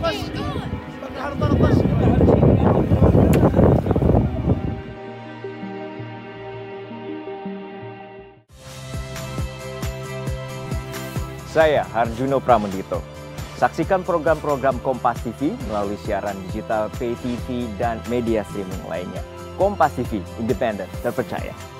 Saya Harjuno Pramendito. Saksikan program-program Kompas TV melalui siaran digital, pay TV, dan media streaming lainnya. Kompas TV, independen, terpercaya.